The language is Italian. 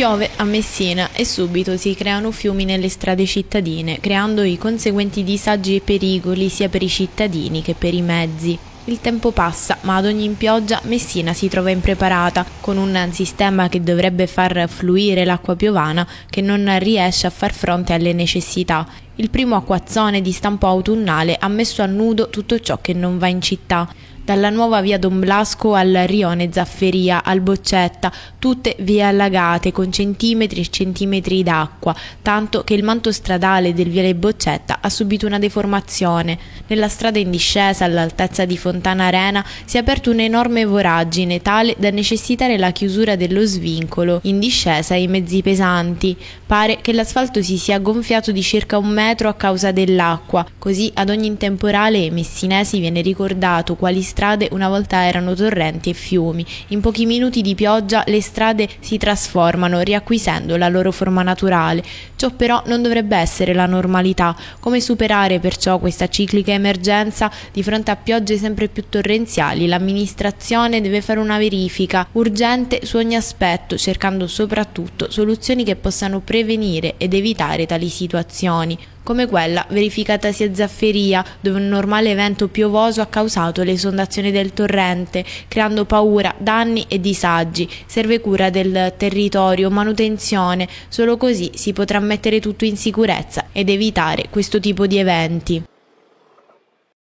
Piove a Messina e subito si creano fiumi nelle strade cittadine, creando i conseguenti disagi e pericoli sia per i cittadini che per i mezzi. Il tempo passa, ma ad ogni pioggia Messina si trova impreparata, con un sistema che dovrebbe far fluire l'acqua piovana che non riesce a far fronte alle necessità. Il primo acquazzone di stampo autunnale ha messo a nudo tutto ciò che non va in città. Dalla nuova via Don Blasco al rione Zafferia, al Boccetta, tutte vie allagate con centimetri e centimetri d'acqua, tanto che il manto stradale del viale Boccetta ha subito una deformazione. Nella strada in discesa, all'altezza di Fontana Arena, si è aperta un'enorme voragine tale da necessitare la chiusura dello svincolo in discesa ai mezzi pesanti. Pare che l'asfalto si sia gonfiato di circa 1 metro a causa dell'acqua, così ad ogni temporale ai messinesi viene ricordato quali strade una volta erano torrenti e fiumi. In pochi minuti di pioggia le strade si trasformano, riacquisendo la loro forma naturale. Ciò però non dovrebbe essere la normalità. Come superare perciò questa ciclica emergenza? Di fronte a piogge sempre più torrenziali, l'amministrazione deve fare una verifica urgente su ogni aspetto, cercando soprattutto soluzioni che possano prevenire ed evitare tali situazioni, come quella verificatasi a Zafferia, dove un normale evento piovoso ha causato l'esondazione del torrente, creando paura, danni e disagi. Serve cura del territorio, manutenzione, solo così si potrà mettere tutto in sicurezza ed evitare questo tipo di eventi.